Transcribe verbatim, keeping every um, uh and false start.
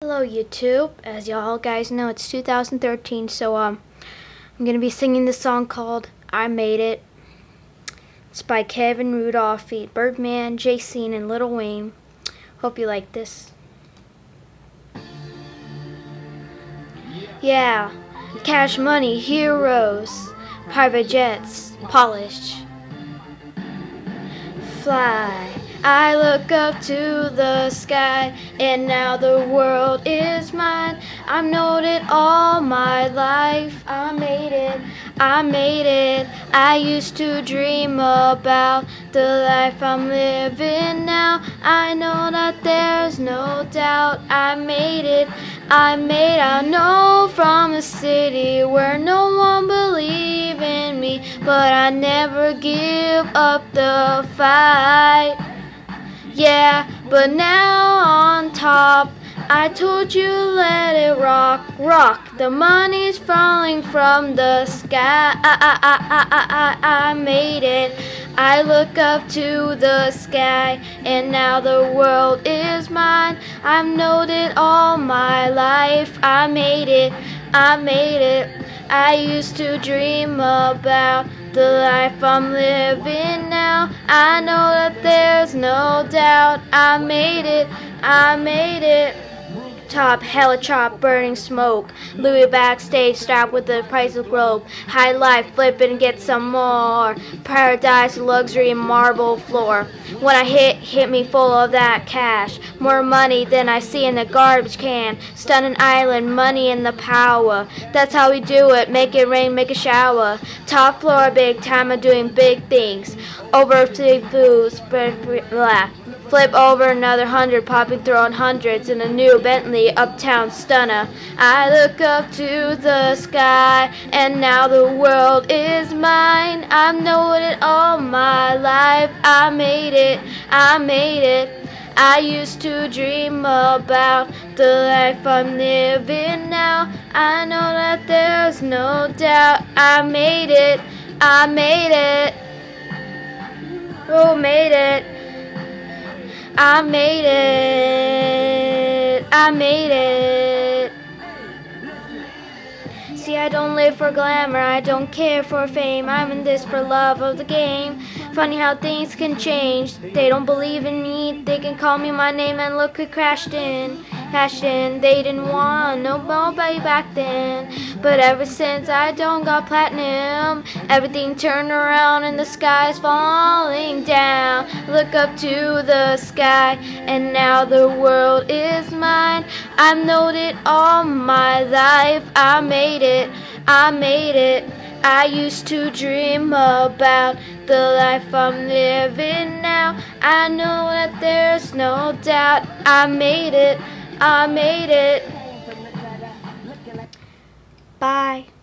Hello YouTube. As y'all guys know, it's two thousand thirteen, so um I'm gonna be singing this song called I Made It. It's by Kevin Rudolph feat. Birdman, Jay-Sean, and Lil Wayne. Hope you like this. Yeah, cash money, heroes, private jets, polished, fly. I look up to the sky, and now the world is mine. I've known it all my life. I made it, I made it. I used to dream about the life I'm living now. I know that there's no doubt. I made it, I made it. I know from a city where no one believed in me, but I never give up the fight. Yeah, but now on top, I told you let it rock, rock. The money's falling from the sky. I, I, I, I, I, I made it. I look up to the sky, and now the world is mine. I've known it all my life. I made it, I made it. I used to dream about the life I'm living now. I know that there's no doubt. I made it, I made it. Top, hella chop, burning smoke. Louis backstage, strapped with the price of globe. High life, flip it and get some more. Paradise, luxury, marble floor. When I hit, hit me full of that cash. More money than I see in the garbage can. Stunning island, money and the power. That's how we do it, make it rain, make a shower. Top floor, big time of doing big things. Over three foods, blah. Flip over another hundred, popping throwing hundreds in a new Bentley uptown stunner. I look up to the sky, and now the world is mine. I've known it all my life. I made it, I made it. I used to dream about the life I'm living now. I know that there's no doubt. I made it, I made it. Oh, made it. I made it, I made it. See, I don't live for glamour, I don't care for fame. I'm in this for love of the game. Funny how things can change. They don't believe in me, they can call me my name, and look who crashed in. Cashed in, they didn't want nobody back then. But ever since I done got platinum, everything turned around and the sky's falling down. Look up to the sky, and now the world is mine. I've known it all my life. I made it, I made it. I used to dream about the life I'm living now. I know that there's no doubt. I made it, I made it. Bye.